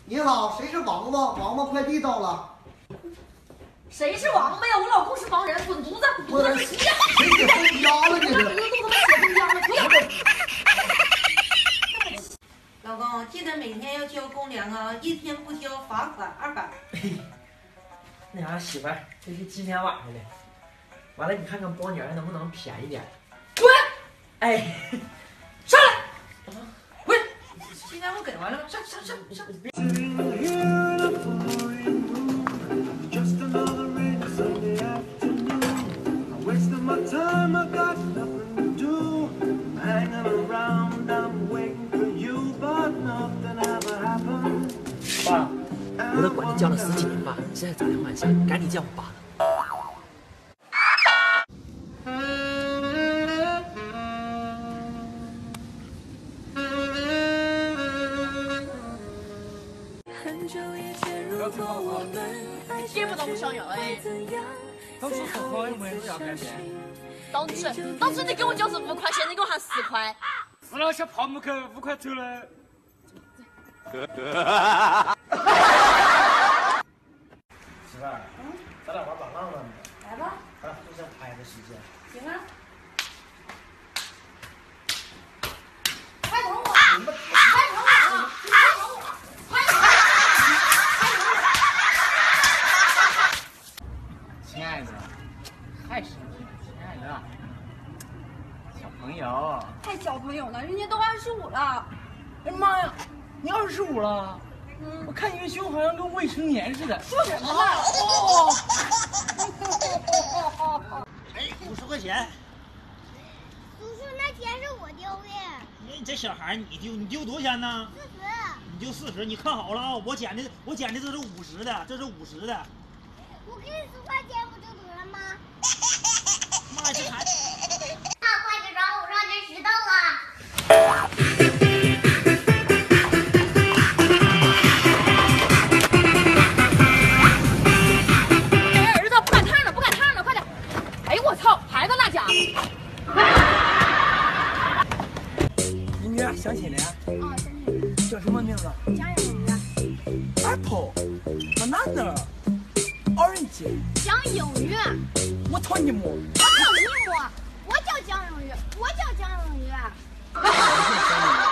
你好，谁是王王？王王快递到了。 谁是王八呀？我老公是盲人，滚犊子！ 我谁给封压了你这？ 老公，记得每天要交公粮啊，一天不交罚款200。 那啥，媳妇儿，这是今天晚上的。完了，你看看包年能不能便宜点？ 滚！ 哎， 上来！滚！ 今天我给完了，上。 爸，我都管你叫了10几年爸，现在咋的换下，赶紧叫我爸了。 见不到我想要哎。 当初说好有没有要改变？ 当时你给我95块钱，你给我还10块。 是那小泡沫口5块头了。 媳妇儿，咱俩玩板浪了没？ 来吧， 咱俩互相拍个时间。 行啊。快等我！快等我！ 亲爱的，还是你，亲爱的，小朋友。 还小朋友呢，人家都25了。 哎呀妈呀，你25了？我看你这胸好像跟未成年似的。 说什么呢？ 哎，50块钱。 叔叔，那钱是我丢的。 你这小孩，你丢多少钱呢 40。 你丢40，你看好了啊！我捡的这是50的，这是50的。 我给你10块钱不就得了吗？ 妈呀，这孩子！ 快点找我上这石头了。 想起来呀？叫什么名字？ 江永宇。 Apple, banana, orange。 江永宇。 我操你妈！ 我操你妈！我叫江永宇，我叫江永宇。